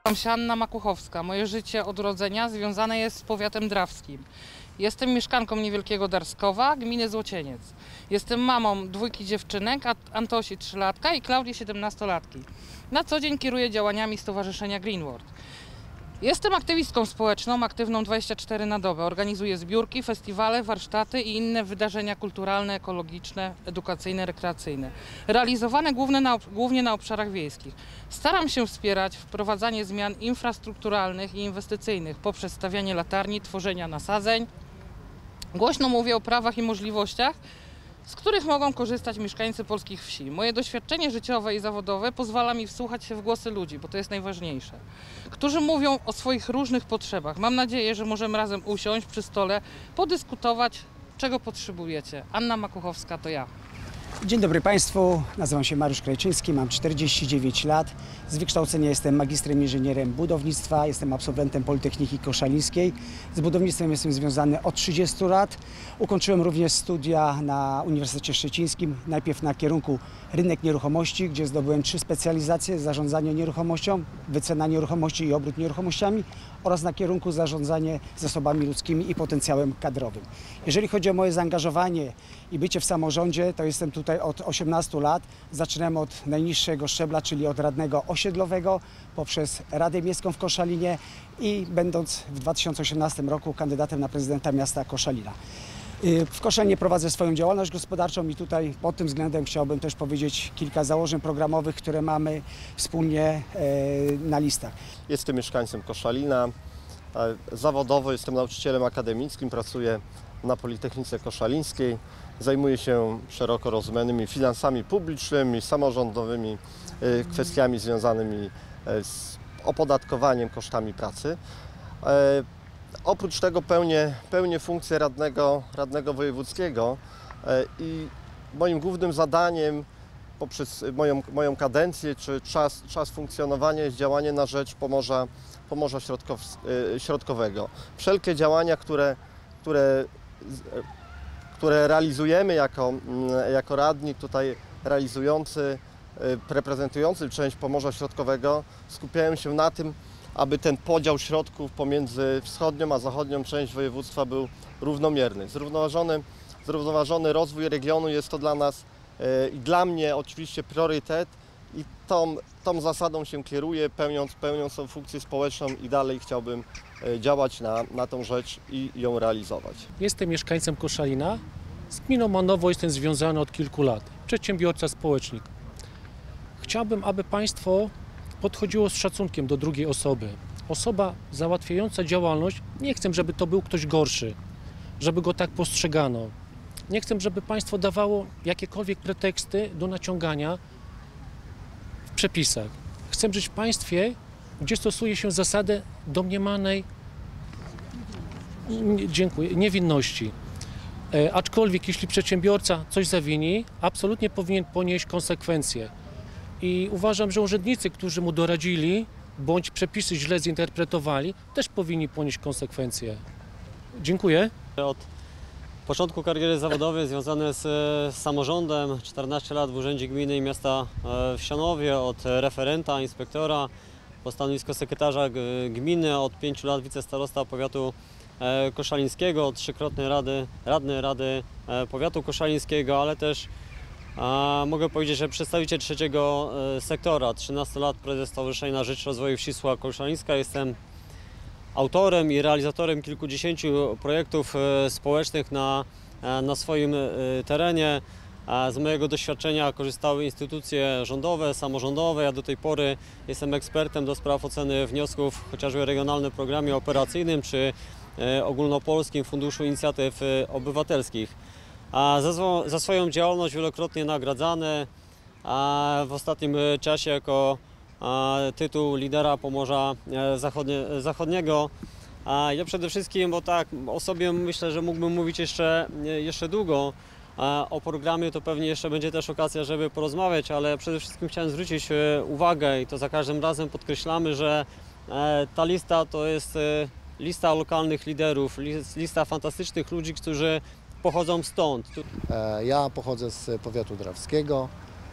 Nazywam się Anna Makuchowska. Moje życie od urodzenia związane jest z powiatem drawskim. Jestem mieszkanką niewielkiego Darskowa, gminy Złocieniec. Jestem mamą dwójki dziewczynek, Antosi 3-latka i Klaudii 17-latki. Na co dzień kieruję działaniami Stowarzyszenia Greenworld. Jestem aktywistką społeczną, aktywną 24 na dobę. Organizuję zbiórki, festiwale, warsztaty i inne wydarzenia kulturalne, ekologiczne, edukacyjne, rekreacyjne. Realizowane głównie na obszarach wiejskich. Staram się wspierać wprowadzanie zmian infrastrukturalnych i inwestycyjnych poprzez stawianie latarni, tworzenia nasadzeń. Głośno mówię o prawach i możliwościach, z których mogą korzystać mieszkańcy polskich wsi. Moje doświadczenie życiowe i zawodowe pozwala mi wsłuchać się w głosy ludzi, bo to jest najważniejsze, którzy mówią o swoich różnych potrzebach. Mam nadzieję, że możemy razem usiąść przy stole, podyskutować, czego potrzebujecie. Anna Makuchowska to ja. Dzień dobry Państwu, nazywam się Mariusz Krajczyński, mam 49 lat. Z wykształcenia jestem magistrem inżynierem budownictwa, jestem absolwentem Politechniki Koszalińskiej. Z budownictwem jestem związany od 30 lat. Ukończyłem również studia na Uniwersytecie Szczecińskim, najpierw na kierunku rynek nieruchomości, gdzie zdobyłem 3 specjalizacje: zarządzanie nieruchomością, wycena nieruchomości i obrót nieruchomościami, oraz na kierunku zarządzanie zasobami ludzkimi i potencjałem kadrowym. Jeżeli chodzi o moje zaangażowanie i bycie w samorządzie, to jestem tutaj od 18 lat. Zaczynałem od najniższego szczebla, czyli od radnego osiedlowego, poprzez Radę Miejską w Koszalinie i będąc w 2018 roku kandydatem na prezydenta miasta Koszalina. W Koszalinie prowadzę swoją działalność gospodarczą i tutaj pod tym względem chciałbym też powiedzieć kilka założeń programowych, które mamy wspólnie na listach. Jestem mieszkańcem Koszalina. Zawodowo jestem nauczycielem akademickim, pracuję na Politechnice Koszalińskiej. Zajmuję się szeroko rozumianymi finansami publicznymi, samorządowymi, kwestiami związanymi z opodatkowaniem, kosztami pracy. Oprócz tego pełnię funkcję radnego wojewódzkiego i moim głównym zadaniem poprzez moją kadencję czy czas funkcjonowania jest działanie na rzecz Pomorza Środkowego. Wszelkie działania, które realizujemy jako radni tutaj realizujący, reprezentujący część Pomorza Środkowego, skupiają się na tym, aby ten podział środków pomiędzy wschodnią a zachodnią część województwa był równomierny. Zrównoważony rozwój regionu jest to dla nas i dla mnie oczywiście priorytet i tą zasadą się kieruję, pełniąc tą funkcję społeczną i dalej chciałbym działać na tą rzecz i ją realizować. Jestem mieszkańcem Koszalina. Z gminą Manowo jestem związany od kilku lat. Przedsiębiorca, społecznik. Chciałbym, aby państwo podchodziło z szacunkiem do drugiej osoby. Osoba załatwiająca działalność, nie chcę, żeby to był ktoś gorszy, żeby go tak postrzegano. Nie chcę, żeby państwo dawało jakiekolwiek preteksty do naciągania w przepisach. Chcę żyć w państwie, gdzie stosuje się zasadę domniemanej niewinności. Aczkolwiek jeśli przedsiębiorca coś zawini, absolutnie powinien ponieść konsekwencje. I uważam, że urzędnicy, którzy mu doradzili, bądź przepisy źle zinterpretowali, też powinni ponieść konsekwencje. Dziękuję. Od początku kariery zawodowej związany z samorządem, 14 lat w Urzędzie Gminy i Miasta w Sianowie, od referenta, inspektora, po stanowisko sekretarza gminy, od 5 lat wicestarosta powiatu koszalińskiego, 3-krotny radny Rady Powiatu Koszalińskiego, ale też mogę powiedzieć, że przedstawiciel trzeciego sektora, 13 lat prezes Stowarzyszenia na Rzecz Rozwoju Wsi Suwałk Koszalińska. Jestem autorem i realizatorem kilkudziesięciu projektów społecznych na swoim terenie. Z mojego doświadczenia korzystały instytucje rządowe, samorządowe. Ja do tej pory jestem ekspertem do spraw oceny wniosków chociażby w Regionalnym Programie Operacyjnym czy Ogólnopolskim Funduszu Inicjatyw Obywatelskich. Za swoją działalność wielokrotnie nagradzany, w ostatnim czasie jako tytuł lidera Pomorza Zachodniego. Ja przede wszystkim, bo tak o sobie myślę, że mógłbym mówić jeszcze długo. O programie to pewnie jeszcze będzie też okazja, żeby porozmawiać, ale przede wszystkim chciałem zwrócić uwagę i to za każdym razem podkreślamy, że ta lista to jest lista lokalnych liderów, lista fantastycznych ludzi, którzy pochodzą stąd. Ja pochodzę z powiatu drawskiego.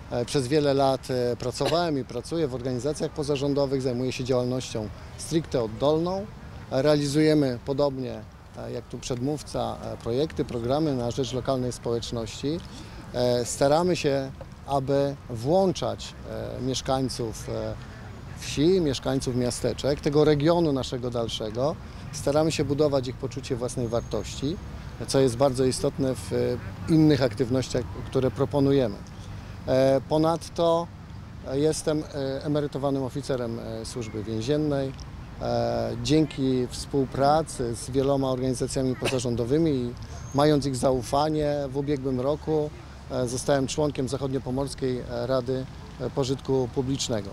Przez wiele lat pracowałem i pracuję w organizacjach pozarządowych, zajmuję się działalnością stricte oddolną. Realizujemy podobnie jak tu przedmówca projekty, programy na rzecz lokalnej społeczności. Staramy się, aby włączać mieszkańców wsi, mieszkańców miasteczek, tego regionu naszego dalszego. Staramy się budować ich poczucie własnej wartości, co jest bardzo istotne w innych aktywnościach, które proponujemy. Ponadto jestem emerytowanym oficerem służby więziennej. Dzięki współpracy z wieloma organizacjami pozarządowymi i mając ich zaufanie, w ubiegłym roku zostałem członkiem Zachodniopomorskiej Rady Pożytku Publicznego.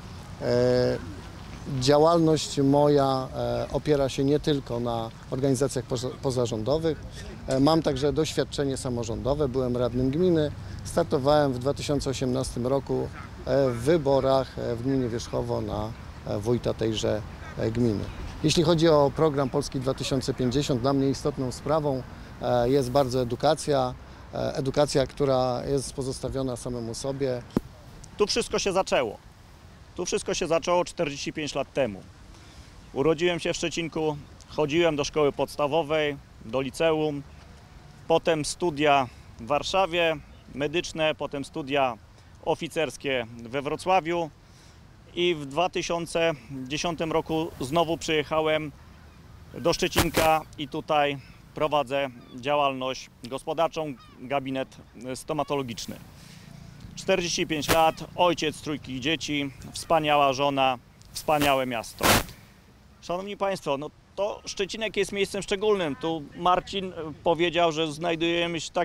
Działalność moja opiera się nie tylko na organizacjach pozarządowych. Mam także doświadczenie samorządowe, byłem radnym gminy. Startowałem w 2018 roku w wyborach w gminie Wierzchowo na wójta tejże gminy. Jeśli chodzi o program Polski 2050, dla mnie istotną sprawą jest bardzo edukacja, która jest pozostawiona samemu sobie. Tu wszystko się zaczęło. Tu wszystko się zaczęło 45 lat temu. Urodziłem się w Szczecinku, chodziłem do szkoły podstawowej, do liceum, potem studia w Warszawie, medyczne, potem studia oficerskie we Wrocławiu i w 2010 roku znowu przyjechałem do Szczecinka i tutaj prowadzę działalność gospodarczą, gabinet stomatologiczny. 45 lat, ojciec trójki dzieci, wspaniała żona, wspaniałe miasto. Szanowni Państwo, no to Szczecinek jest miejscem szczególnym. Tu Marcin powiedział, że znajdujemy się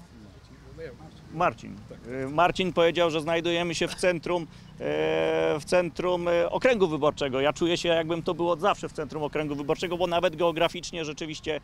Marcin powiedział, że znajdujemy się w centrum okręgu wyborczego. Ja czuję się, jakbym to było od zawsze w centrum okręgu wyborczego, bo nawet geograficznie rzeczywiście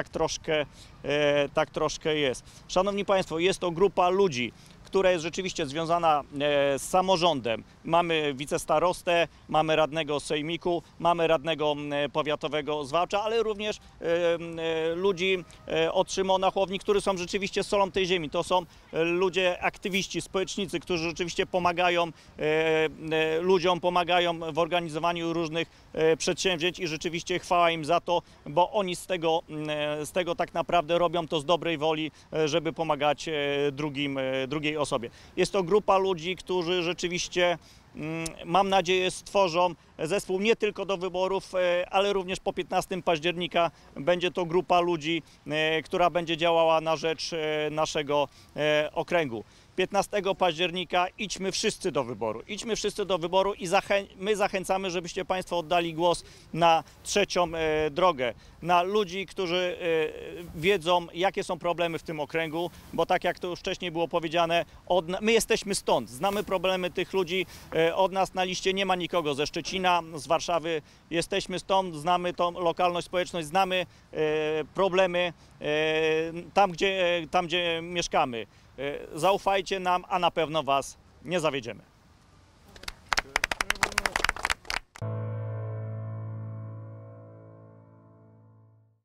tak troszkę jest. Szanowni Państwo, jest to grupa ludzi, która jest rzeczywiście związana z samorządem. Mamy wicestarostę, mamy radnego sejmiku, mamy radnego powiatowego z Wałcza, ale również ludzi od Szymona Hołowni, którzy są rzeczywiście solą tej ziemi. To są ludzie, aktywiści, społecznicy, którzy rzeczywiście pomagają ludziom, pomagają w organizowaniu różnych przedsięwzięć i rzeczywiście chwała im za to, bo oni z tego tak naprawdę robią to z dobrej woli, żeby pomagać drugiej osobie. Jest to grupa ludzi, którzy rzeczywiście, mam nadzieję, stworzą zespół nie tylko do wyborów, ale również po 15 października będzie to grupa ludzi, która będzie działała na rzecz naszego okręgu. 15 października idźmy wszyscy do wyboru. Idźmy wszyscy do wyboru i my zachęcamy, żebyście Państwo oddali głos na trzecią drogę. Na ludzi, którzy wiedzą, jakie są problemy w tym okręgu, bo tak jak to już wcześniej było powiedziane, my jesteśmy stąd, znamy problemy tych ludzi, od nas na liście nie ma nikogo ze Szczecina, z Warszawy, jesteśmy stąd, znamy tą lokalność, społeczność, znamy problemy tam, gdzie mieszkamy. Zaufajcie nam, a na pewno Was nie zawiedziemy.